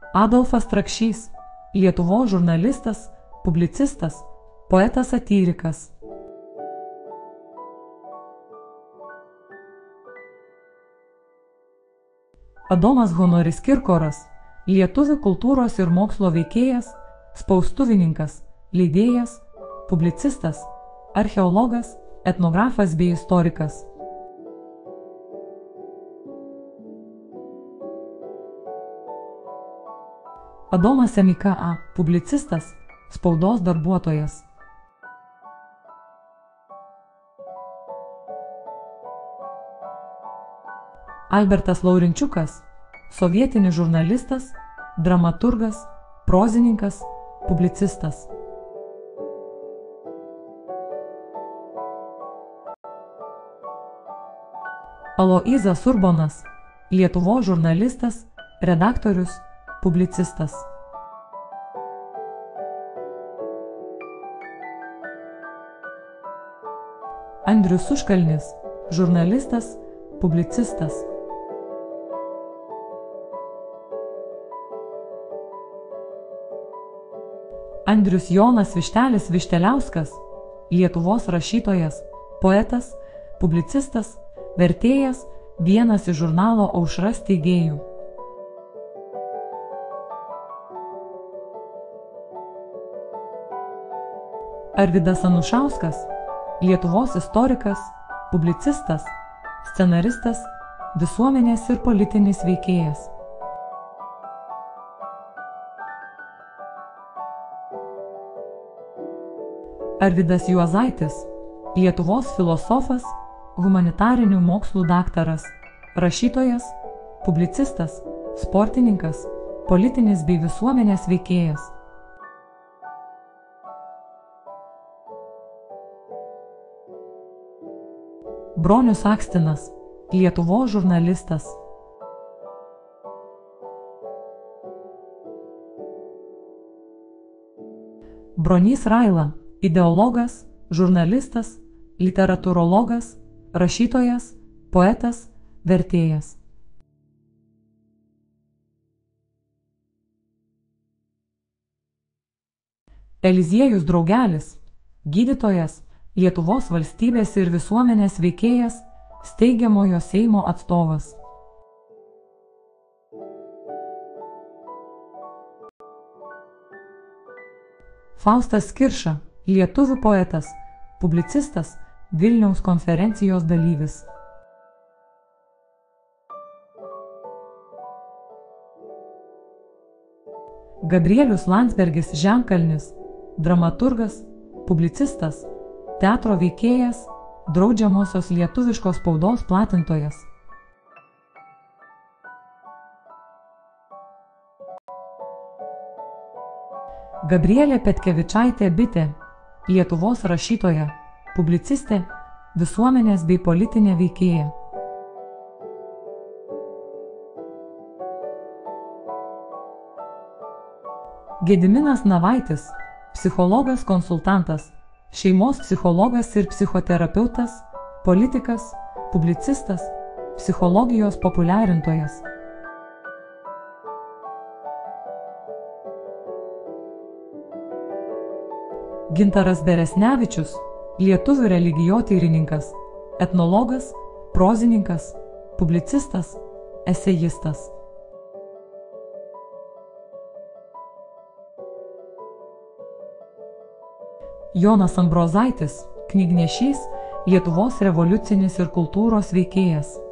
Adolfas Trakšys, Lietuvos žurnalistas, publicistas, poetas satyrikas. Adomas Honoris Kirkoras, lietuvių kultūros ir mokslo veikėjas, spaustuvininkas, leidėjas, publicistas, archeologas, etnografas bei istorikas. Adomas Semika A. Publicistas, spaudos darbuotojas. Albertas Laurinčiukas, sovietinis žurnalistas, dramaturgas, prozininkas, publicistas. Aloyzas Urbonas, Lietuvos žurnalistas, redaktorius, publicistas. Andrius Užkalnis, žurnalistas, publicistas. Andrius Jonas Vištelis Višteliauskas, Lietuvos rašytojas, poetas, publicistas, vertėjas, vienas iš žurnalo Aušra steigėjų. Arvydas Anušauskas, Lietuvos istorikas, publicistas, scenaristas, visuomenės ir politinis veikėjas. Arvydas Juozaitis, Lietuvos filosofas, humanitarinių mokslų daktaras, rašytojas, publicistas, sportininkas, politinis bei visuomenės veikėjas. Bronius Akstinas, Lietuvos žurnalistas. Bronys Raila, ideologas, žurnalistas, literatūrologas, rašytojas, poetas, vertėjas. Eliziejus Draugelis, gydytojas, Lietuvos valstybės ir visuomenės veikėjas, steigiamojo Seimo atstovas. Faustas Kirša, lietuvių poetas, publicistas, Vilniaus konferencijos dalyvis. Gabrielius Landsbergis Žemkalnis, dramaturgas, publicistas, teatro veikėjas, draudžiamosios lietuviškos spaudos platintojas. Gabrielė Petkevičaitė Bitė, Lietuvos rašytoja, publicistė, visuomenės bei politinė veikėja. Gediminas Navaitis, psichologas konsultantas, šeimos psichologas ir psichoterapeutas, politikas, publicistas, psichologijos populiarintojas. Gintaras Beresnevičius, lietuvių religijotyrininkas, etnologas, prozininkas, publicistas, esejistas. Jonas Ambrozaitis, knygnešys, Lietuvos revoliucinis ir kultūros veikėjas.